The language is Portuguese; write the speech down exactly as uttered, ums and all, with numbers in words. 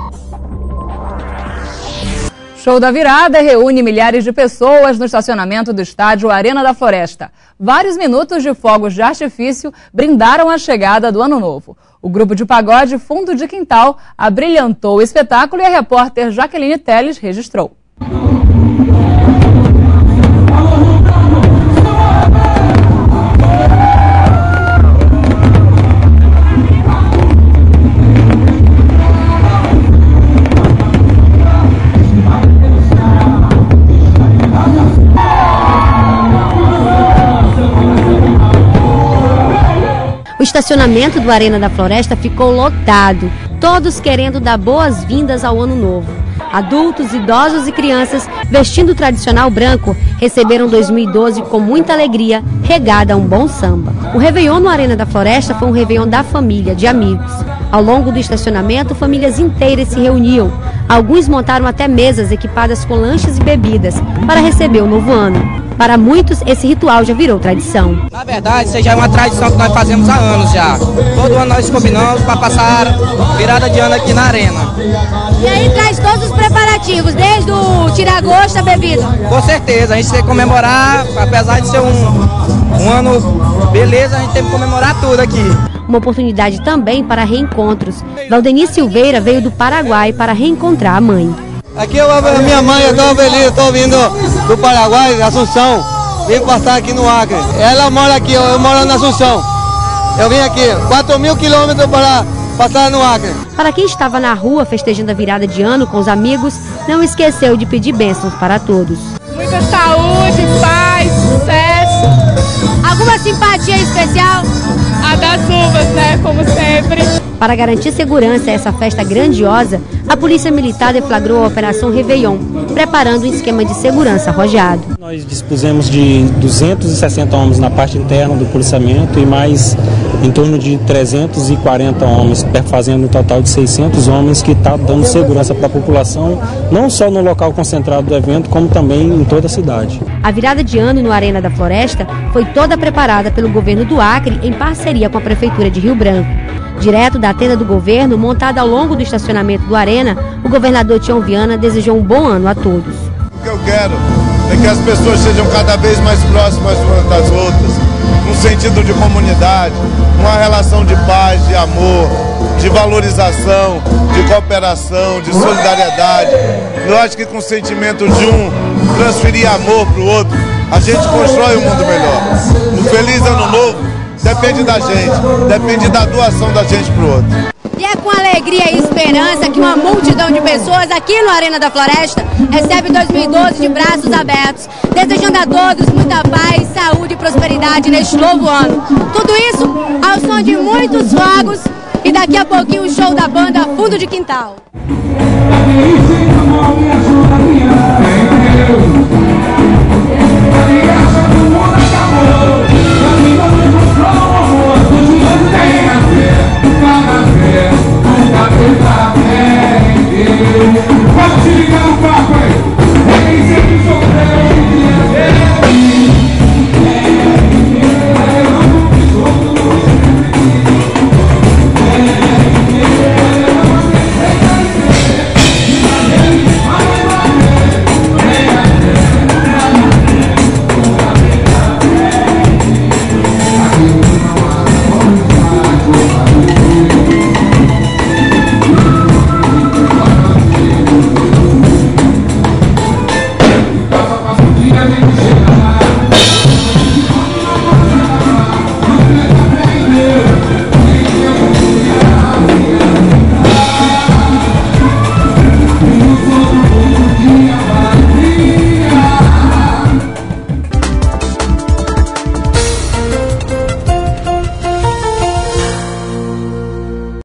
Show da Virada reúne milhares de pessoas no estacionamento do estádio Arena da Floresta. Vários minutos de fogos de artifício brindaram a chegada do Ano Novo. O grupo de pagode Fundo de Quintal abrilhantou o espetáculo e a repórter Jaqueline Teles registrou. O estacionamento do Arena da Floresta ficou lotado, todos querendo dar boas-vindas ao Ano Novo. Adultos, idosos e crianças, vestindo o tradicional branco, receberam dois mil e doze com muita alegria, regada a um bom samba. O Réveillon no Arena da Floresta foi um Réveillon da família, de amigos. Ao longo do estacionamento, famílias inteiras se reuniam. Alguns montaram até mesas equipadas com lanches e bebidas para receber o novo ano. Para muitos, esse ritual já virou tradição. Na verdade, isso já é uma tradição que nós fazemos há anos já. Todo ano nós combinamos para passar virada de ano aqui na Arena. E aí traz todos os preparativos, desde o tira-gosto à bebida? Com certeza, a gente tem que comemorar, apesar de ser um, um ano beleza, a gente tem que comemorar tudo aqui. Uma oportunidade também para reencontros. Valdeni Silveira veio do Paraguai para reencontrar a mãe. Aqui eu, a minha mãe, eu estou feliz, estou vindo do Paraguai, Assunção, vim passar aqui no Acre. Ela mora aqui, eu, eu moro na Assunção. Eu vim aqui, quatro mil quilômetros para passar no Acre. Para quem estava na rua festejando a virada de ano com os amigos, não esqueceu de pedir bênçãos para todos. Muita saúde, paz, sucesso. Alguma simpatia especial? A das uvas, né, como sempre. Para garantir segurança a essa festa grandiosa, a Polícia Militar deflagrou a Operação Réveillon, preparando um esquema de segurança arrojado. Nós dispusemos de duzentos e sessenta homens na parte interna do policiamento e mais em torno de trezentos e quarenta homens, fazendo um total de seiscentos homens que está dando segurança para a população, não só no local concentrado do evento, como também em toda a cidade. A virada de ano no Arena da Floresta foi toda preparada pelo governo do Acre em parceria com a Prefeitura de Rio Branco. Direto da tenda do governo, montada ao longo do estacionamento do Arena, o governador Tião Viana desejou um bom ano a todos. O que eu quero é que as pessoas sejam cada vez mais próximas umas das outras, num sentido de comunidade, uma relação de paz, de amor, de valorização, de cooperação, de solidariedade. Eu acho que com o sentimento de um transferir amor para o outro, a gente constrói um mundo melhor. Um feliz ano novo depende da gente, depende da doação da gente para o outro. E é com alegria e esperança que uma multidão de pessoas aqui no Arena da Floresta recebe dois mil e doze de braços abertos, desejando a todos muita paz, saúde e prosperidade neste novo ano. Tudo isso ao som de muitos fogos e daqui a pouquinho o show da banda Fundo de Quintal.